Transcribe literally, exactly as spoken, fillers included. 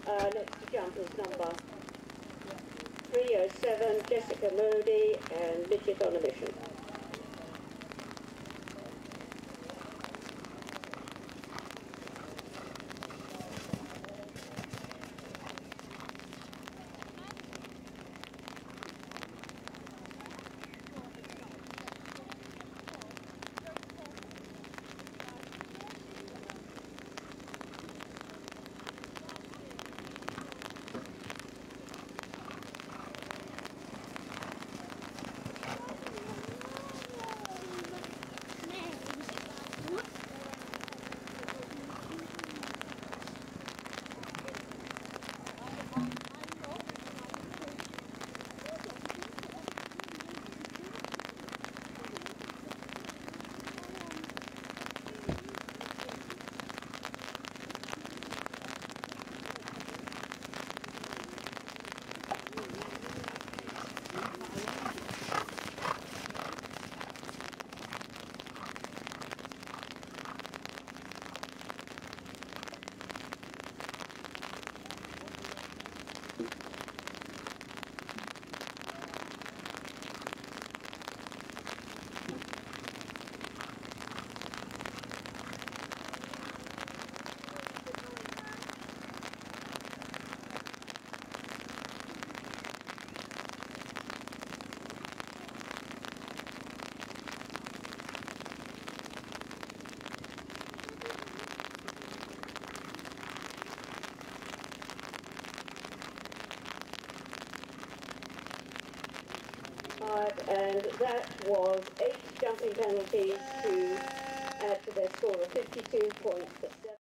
uh, next to jump is number three oh seven, Jessica Moody, and Midget on a Mission. And that was eight jumping penalties to add to their score of fifty-two point seven.